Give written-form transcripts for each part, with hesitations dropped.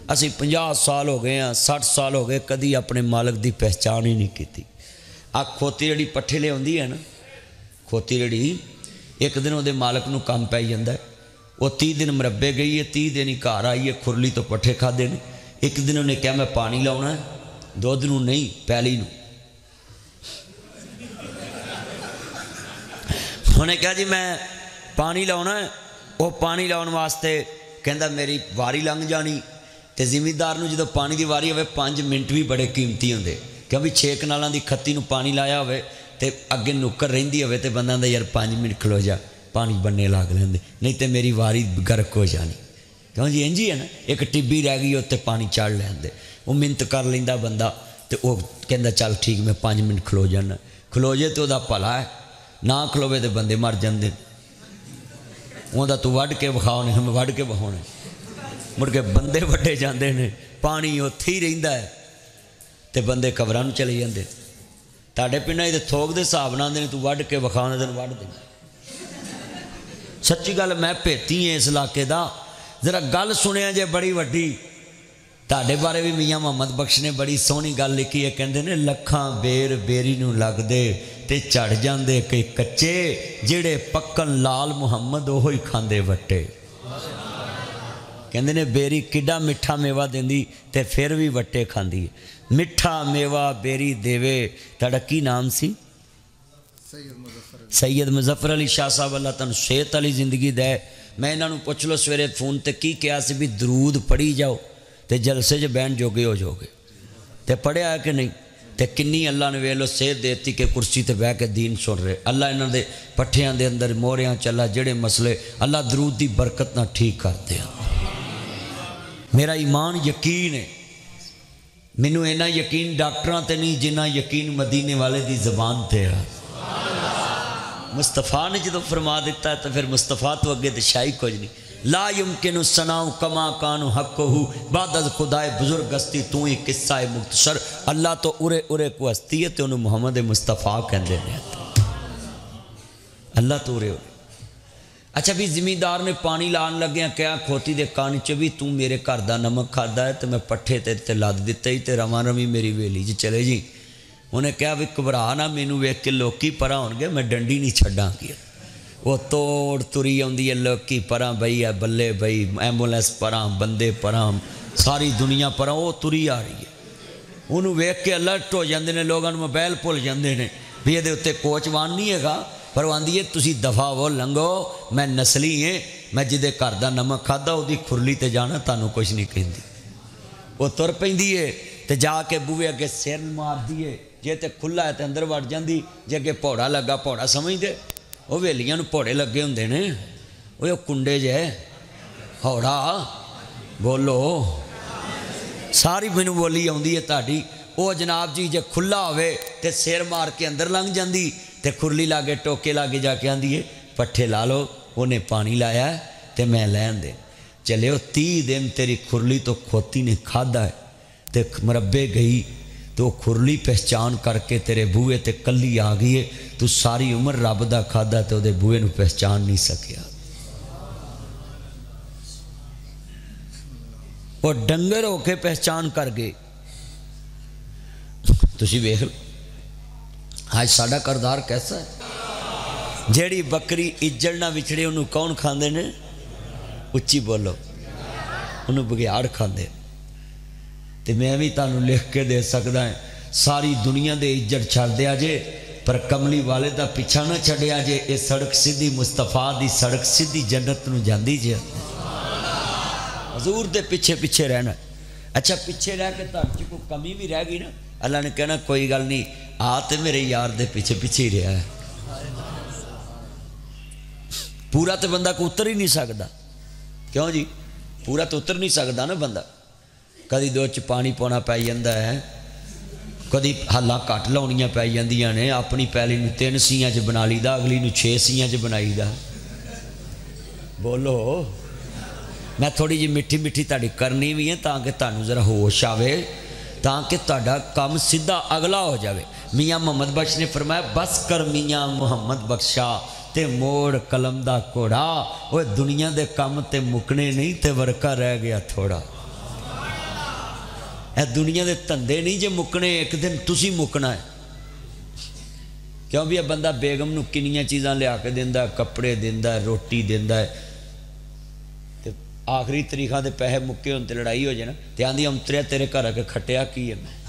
اسی 50 سال ہو گئے ہیں 60 سال ہو گئے کدی اپنے مالک دی پہچان ہی نہیں کی. آ کھوتی جڑی پٹھے لے آتی ہے نا کھوتی جڑی ایک دن وہ مالک نو کام پی جاتا ہے وہ 30 دن مربے گئی ہے 30 دن ہی گھر آئی ہے کھرلی تو پٹھے کھادے نے. ایک دن انہیں کہا میں پانی لاؤنا ہے دودھ نو نہیں پیلی نو. انہیں کہا جی میں پانی لاؤنا ہے وہ پانی لاؤن واسطے کہندا میری واری لنگ جانی تے زمیندار نو جدو پانی دی واری ہوئے 5 منٹ بھی بڑے قیمتی ہوندے کیونکہ 6 کنالاں دی کھتی نو پانی لایا ہوئے تے اگے نکر رہندی ہوئے تے بندہ دا یار 5 منٹ کھلو جا پانی بننے لاگ لیندے نہیں تے میری واری گرک ہو جانی. کیوں جی انجی ہے نا ایک ٹبی رہ گئی تے پانی چڑھ لیندے وہ منت کر لیندا بندہ تے وہ کہندا چل ٹھیک میں 5 منٹ کھلو جانا کھلو جے تو دا بھلا ہے نہ کھلوے تے بندے مر جاندے اوندا تو وڈ کے بخاؤ نہیں ہمیں وڈ کے بہاؤنا مڑ کے بندے وڈے جاندے نے پانی اوتھے ہی رہندا ہے تے بندے قبراں نوں چلے جاندے. تہاڈے پنڈاں تے تھوک دے حساب نال آندے نے تو وڈ کے بخاؤنا تے وڈ دے. سچی گل میں بھیتی ہے اس علاقے دا ذرا گل سنیا جے بڑی وڈی تہاڈے بارے بھی میاں محمد بخش نے بڑی سونی گل لکھی ہے کہندے نے لکھاں بیر بیری نوں لگ دے تے چڑھ جاندے کئی کچے جڑے پکن لال محمد اوہی کھاندے وٹے. کہندے نے بیری کڈا میٹھا میوہ دیندی تے پھر بھی وٹے کھاندی ہے. میٹھا میوہ بیری دیوے تہاڈا کی نام سی سید مظفر علی شاہ صاحب اللہ تعالیٰ صحت علی زندگی دے. میں انہوں پوچھ لو سویرے فون تے کی کیا سی بھی درود پڑھی جاؤ تے جلسے جو بہن جوگے ہو جاؤ گے تے پڑھیا ہے کہ نہیں تے کنی اللہ نے ویلو صحت دیتی کہ کرسی تے بہ کے دین سن رہے اللہ انہوں دے پٹھیاں دے اندر موریاں چلا جڑے مسئلے اللہ درود دی برکت نہ ٹھیک کرتے ہیں. میرا ایمان یقین ہے مینوں اینا یقین ڈاکٹراں تے نہیں جنہ یقین مدینے والے دی زبان تے ہے. مصطفیٰ نے جدو فرما دیتا ہے تو پھر مصطفیٰ تو اگے دشائی کچھ نہیں. لا یمکن ثناء کما کان حقہ بعد از خدائے بزرگ ہستی تو ہی قصہ مختصر. اللہ تو ارے ارے کو ہستی ہے تو انہوں محمد مصطفیٰ کہندے ہیں. اللہ تو ارے ارے. اچھا بھی زمیندار نے پانی لان لگیا کیا کھوتی دے کان چ بھی تو میرے گھر دا نمک کھادا ہے تو میں پٹھے تے لاد دیتے ہی تے رواں روی میری ویلی جی چلے جی. انہیں کہا بھی گھبرا نہ مینوں ویکھ کے لوکی پرا ہون گے میں ڈنڈی نہیں چھڈاں گی. وہ توڑ تری آندی ہے لوکی پرا بئی ہے بلے بئی ایمبولینس پرا بندے پرا ساری دنیا پرا وہ تری آ رہی ہے. انہوں ویکھ کے الرٹ ہو جاندے نے لوگاں موبائل بھول جاندے نے بھی یہ اتنے کوچ وان نہیں ہے گا پر وہ آندی ہے تسی دفعہ وہ لنگو میں نسلی ہیں میں جدے گھر دا نمک کھادا وہ کھرلی تے جانا تانوں کچھ نہیں کہندی. وہ تر پیندی ہے تے جا کے بوئے اگے سر مار دیے جے تے کھلا ہے تے اندر وڑ جاندی جے اگے پوڑا لگا پوڑا سمجھ دے وہ ویلیاں نوں پوڑے لگے ہوندے نے وہ کنڈے جے ہوڑا بولو ساری مینوں بولی آندی ہے تہاڈی. وہ جناب جی جے کھلا ہوئے تے سر مار کے اندر لنگ جاندی تے کھرلی لاگے ٹوکے لاگے جا کے آندی ہے پٹھے لا لو انہیں پانی لایا ہے تے میں لین دے چلے وہ 30 دن تیری کھرلی تو کھوتی نے کھادا ہے تے مربے گئی تو کھرلی پہچان کر کے تیرے بوئے تے کلی آ گئی ہے تو ساری عمر رب دا کھادا تے وہ بوئے نو پہچان نہیں سکیا. وہ ڈنگر ہو کے پہچان کر گئے. تسی ویکھ آج ساڈا کردار کیسا ہے. جیڑی بکری اجڑ نہ وچھڑے انہوں کون کھاندے نے اچھی بولو انہوں بگیاڑ کھاندے. تے میں بھی تانوں لکھ کے دے سکدا ہے ساری دنیا دے اجڑ چھڑ دیا جے پر کملی والے دا پیچھا نہ چھڑیا جے اے سڑک سیدھی مصطفیٰ دی سڑک سیدھی جنت نو جاندی جے حضور دے پیچھے پیچھے رہنا. اچھا پیچھے رہ کے تہاڈے چ کوئی کمی بھی رہ گئی نا اللہ نے کہنا کوئی گل نہیں آ تے میرے یار دے پیچھے پیچھے ہی رہا ہے. پورا تو بندہ کو اتر ہی نہیں سکتا. کیوں جی پورا تو اتر نہیں سکتا نا بندہ. کدی دو چ پانی پونا پی جاتا ہے کدی حالاں کٹ لاؤنیاں پی جاندیاں نے اپنی پہلی نو 3 سیاں چ بنا لی دا اگلی نو 6 سیاں چ بنائی دا. بولو میں تھوڑی جی میٹھی میٹھی تہاڈی کرنی بھی ہے تاکہ تانوں ذرا ہوش آوے تاکہ تہاڈا کام سیدھا اگلا ہو جاوے. میاں محمد بخش نے فرمایا بس کر میاں محمد بخشا تے موڑ قلم دا کوڑا. وہ دنیا دے کام تے مکنے نہیں تے ورکا رہ گیا تھوڑا. اے دنیا دے دھندے نہیں جے مکنے، ایک دن تسی مکنا ہے. کیوں بھی یہ بندہ بیگم نو کنیاں چیزاں لیا کے دیندا ہے، کپڑے دیندا ہے، روٹی دیندا ہے، تے آخری تاریخاں دے پیسے مکے ہون تے لڑائی ہو جائے نا تے آندی امتریا تیرے گھر آ کے کھٹیا کی ہے میں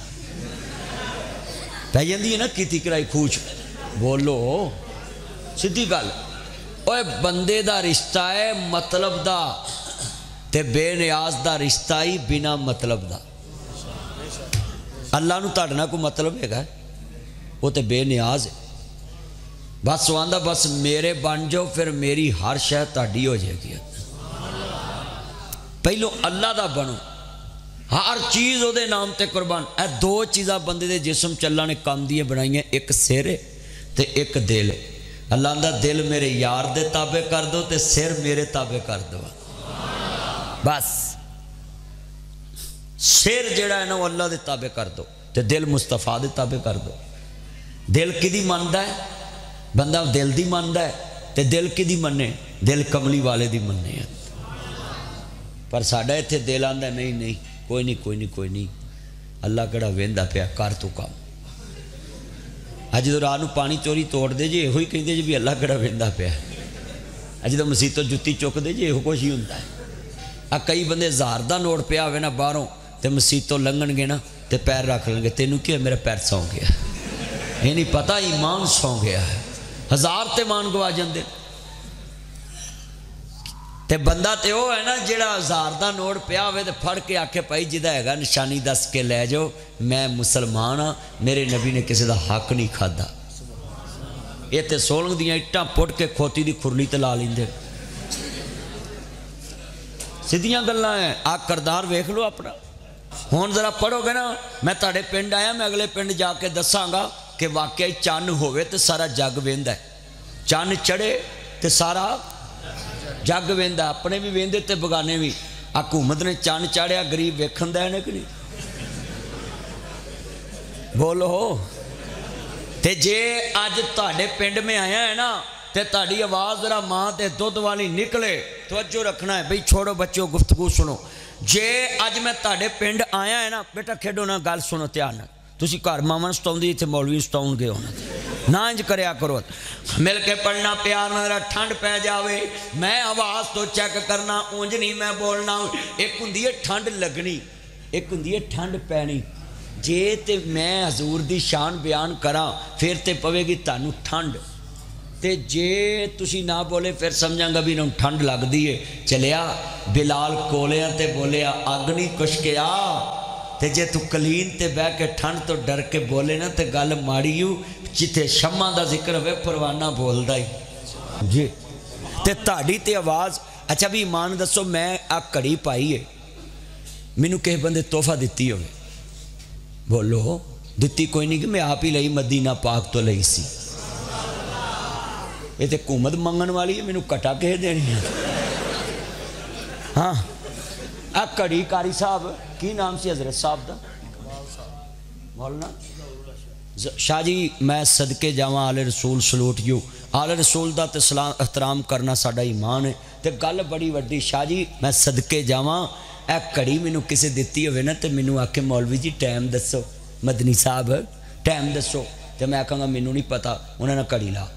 پہ جاندی ہے نا کیتی کرائی کھوچ. بولو سیدھی گل. اوے بندے دا رشتہ ہے مطلب دا تے بے نیاز دا رشتہ ہی بنا مطلب دا. اللہ نو تہاڈے نال کوئی مطلب ہے وہ تے بے نیاز ہے. بس وہ آندا بس میرے بن جاؤ پھر میری ہر شے تہاڈی ہو جائے گی. پہلو اللہ دا بنو، ہر چیز او دے نام تے قربان. اے دو چیزاں بندے دے جسم چ اللہ نے کام دیے بنائی ہیں، ایک سر ہے تے ایک دل. اللہ آندا دل میرے یار دے تابع کر دو تے سر میرے تابع کر دو. بس سر جڑا ہے نا وہ اللہ دے تابع کر دو تے دل مصطفیٰ دے تابع کر دو. دل کدی ماندا ہے؟ بندہ دل دی ماندا ہے تے دل کدی منے؟ دل کملی والے دی منے ہے. پر ساڈا ایتھے دل آندا نہیں نہیں کوئی نہیں کوئی نہیں کوئی نہیں، اللہ کہڑا ویندا پیا کر تو کام. اج جدوں رات نوں پانی چوری توڑ دے جی یہ کہندے جی بھی اللہ کہڑا ویندا پیا. اج جدوں مسیتوں جُتی چک دے جی یہ کچھ ہی ہوندا ہے. کئی بندے ہزار دا نوٹ پیا ہوئے نا باہروں تے مسیتوں لنگن گے نا تے پیر رکھ لیں گے. تینوں کیا میرا پیر سو گیا؟ یہ نہیں پتہ ایمان سو گیا ہے. ہزار تے مان گوا جاندے تے بندہ تے وہ ہے نا جڑا ہزار دا نوٹ پیا ہوئے تے پھڑ کے آکھے پائی جدہ ہے گا نشانی دس کے لے جاؤ میں مسلمان ہاں، میرے نبی نے کسی دا حق نہیں کھادا. یہ تے سولنگ دیاں اٹھاں پٹ کے کھوتی دی کھرلی تے لا لیندے. سیدھیاں گلاں ہیں. آ کردار ویکھ لو اپنا. ہون ذرا پڑھو گے نا میں تاڑے پنڈ آیا میں اگلے پنڈ جا کے دساں گا کہ واقعی چان ہوئے تے سارا جگ ویندا ہے. چان چڑھے تے سارا جگ ویندا، اپنے بھی ویندے تے بگانے بھی. حکومت نے چان چاڑیا غریب ویکھن دا ہے کہ نہیں؟ بولو. تے جے اج تاڑے پنڈ میں آیا ہے نا تے تاڑی آواز ذرا ماں تے دودھ والی نکلے، توجہ رکھنا ہے بھئی، چھوڑو بچوں گفتگو سنو. جے اج میں تاڑے پنڈ آیا ہے نا بیٹا کھیڈو نا گل سنو دھیان نال. تسی گھر ماواں ستاؤندی تے مولوی ستاؤن گے ہونا نہ انج کریا کرو. مل کے پڑھنا پیار نہ ٹھنڈ پہ جاوے میں آواز تو چیک کرنا اونج نہیں میں بولنا. ایک ہوندی ہے ٹھنڈ لگنی، ایک ہوندی ہے ٹھنڈ پینی. جے تے میں حضور دی شان بیان کراں پھر تے پوے گی تانوں ٹھنڈ، تے جے تسی نہ بولے پھر سمجھاں گا بھی نہ ٹھنڈ لگ دی ہے. چلیا بلال کولیاں تے بولیا اگ نہیں کشکیا، تے جے تو کلین تے بہ کے ٹھنڈ تو ڈر کے بولے نا تے گل ماڑی ہو. جتے شمع دا ذکر ہوئے پروانہ بولدا ہی جی تے تاڑی تے آواز. اچھا بھی ایمان دسو میں آ کڑی پائی ہے مینوں کہے بندے تحفہ دیتی ہوئے؟ بولو. دیتی کوئی نہیں کہ میں آپ ہی لئی مدینہ پاک تو لئی سی. یہ تے حکومت منگن والی ہے مینوں کٹا کہے دینی ہے. ہاں آ کڑی کاری صاحب کی نام سی حضرت صاحب دا؟ مولانا شاہ جی میں صدقے جاواں آل رسول سلوٹ یو. آل رسول دا تے سلام احترام کرنا ساڈا ایمان ہے تے گل بڑی وڈی. شاہ جی میں صدقے جاواں اے کڑی مینوں کسے دتی ہوئے نا تے مینوں آکھے مولوی جی ٹائم دسو، مدنی صاحب ٹائم دسو، تے میں آکھاں گا مینوں نہیں پتا. انہاں نے کڑی لا،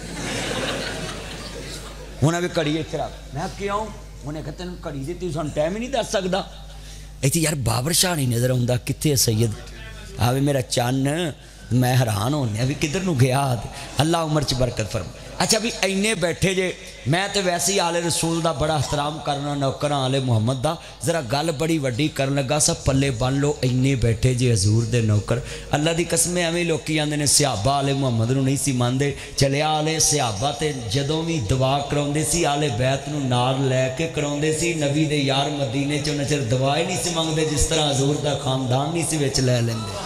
انہاں بھی کڑی اتھے رکھ. میں کیوں؟ انہیں کہا تینوں کڑی دیتی سانوں ٹائم ہی نہیں دس سکدا. ایتھے یار بابر شاہ نہیں نظر آوندا کتھے سید آوے میرا چن. میں حیران ہونے بھی کدھر نو گیا. اللہ عمر چ برکت فرمائے. اچھا بھی اینے بیٹھے جے میں تے ویسے ہی آل رسول دا بڑا احترام کرنا نوکراں آل محمد دا. ذرا گل بڑی وڈی کرن لگا سا پلے بن لو. اینے بیٹھے جے حضور دے نوکر. اللہ دی قسم ایویں لوکی آندے نے صحابہ آل محمد نو نہیں سی مانتے. چلیا آل صحابہ تے جدوں بھی دعا کراوندے سی آل بیت نو نال لے کے کراوندے سی. نبی دے یار مدینے چ نچر دعا ہی نہیں سی منگدے جس طرح حضور دا خاندان نہیں سی وچ لے لیندے.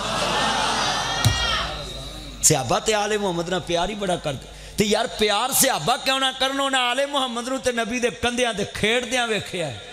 صحابہ تے آل محمد نہ پیار ہی بڑا کرتے. تے یار پیار صحابہ کیوں نہ کرنو نہ آل محمد نو تے نبی دے کندیاں تے کھیڑدیاں ویکھیا ہے،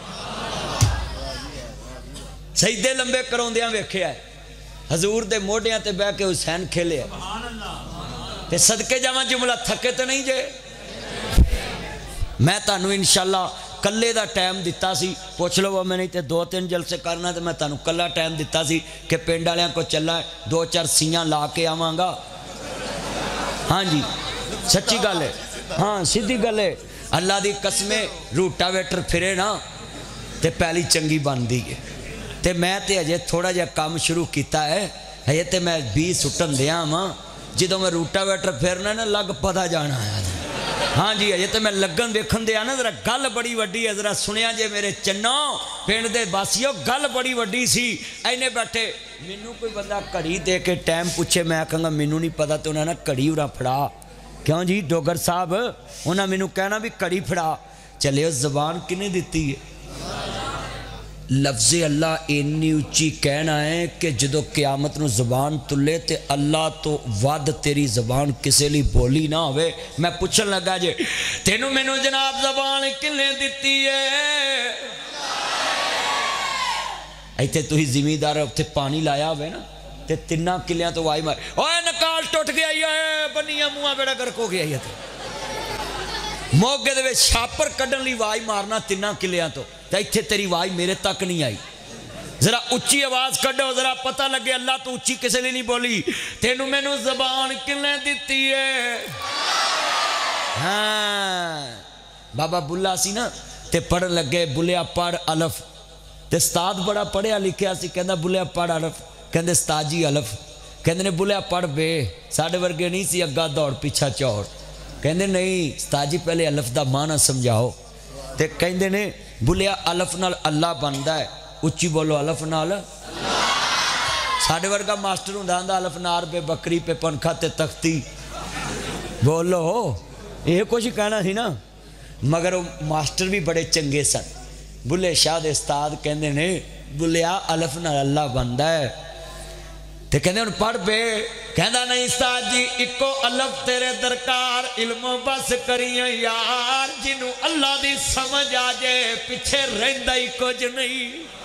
سجدے لمبے کراوندیاں ویکھیا ہے، حضور دے موڈیاں تے بہ کے حسین کھیلے ہے. تے صدقے جاواں جملہ تھکے تے نہیں جے. میں تانوں انشاءاللہ کلے دا ٹائم دیتا سی پوچھ لو وہ میں نہیں تے 2-3 جلسے کرنا تو میں تانوں کلا ٹائم دیتا سی کہ پنڈ والیاں کو چلا 2-4 سیاں لا کے آواں گا ہاں جی سچی گل ہے ہاں سیدھی گل ہے اللہ دی قسمیں روٹا ویٹر پھرے نا تے پہلی چنگی بندی ہے تے میں تے اجے تھوڑا جہا کام شروع کیتا ہے ہجے تے میں 20 سٹن دیاں ماں جدوں میں روٹا ویٹر پھرنا نا لگ پتا جانا ہے ہاں جی ہجے تے میں لگن دیکھن دیا نا ذرا گل بڑی وڈی ہے ذرا سنیا جے میرے چنوں پنڈ دے باسیو گل بڑی وڈی سی اینے بیٹھے مینوں کوئی بندہ گھڑی دے کے ٹائم پوچھے میں کہاں گا مینوں نہیں پتا تو انہاں نا گھڑی اُرا پھڑا کیوں جی ڈوگر صاحب انہاں مینوں کہنا بھی گھڑی پھڑا چلے اس زبان کنے دیتی ہے لفظ اللہ اینی اچھی کہنا ہے کہ جدو قیامت نو زبان تلے تے اللہ تو ود تیری زبان کسے لی بولی نہ ہوئے میں پوچھن لگا جے تینوں مینوں جناب زبان کنے دیتی ہے ایتھے تو ہی زمیندار اتھے پانی لایا ہوئے نا تے 3 کلیاں تو وائی مار اوے نکال ٹوٹ گیا ہے بنیا منہ بیڑا گرک ہو گیا ہے موگے دے چھاپر کڈن لی وائی مارنا 3 کلیاں تو ایتھے تیری وائی میرے تک نہیں آئی ذرا اچھی آواز کڈو ذرا پتہ لگے اللہ تو اچھی کسے لیے نہیں بولی تینوں مینوں زبان کنے دیتی ہے ہاں بابا بلا سی نا تے پڑھن لگے بلیا پڑھ الف تے استاد بڑا پڑھیا لکھیا سی کہندا بلیا پڑھ الف کہندے استاد جی الف کہندے نے بلیا پڑھ بے ساڈے ورگے نہیں سی اگا دوڑ پیچھا چوڑ کہندے نہیں استاد جی پہلے الف دا معنی سمجھاؤ تے کہندے نے بلیا الف نال اللہ بندا ہے اچھی بولو الف نال ساڈے ورگا ماسٹر ہوندا ہوندا الف نار پہ بکری پہ پنکھا تے تختی بولو یہ کچھ کہنا سی نا مگر وہ ماسٹر بھی بڑے چنگے سن بلے شاہ دے استاد کہندے نے بلیا الف نال اللہ بندا ہے تے کہندے ہن پڑھ پے کہندا نہیں استاد جی اکو الف تیرے درکار علم بس کریاں یار جنوں اللہ دی سمجھ آ جے پیچھے رہندا ہی کچھ نہیں